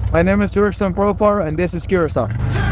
My name is Jurgen Profar and this is Curacao.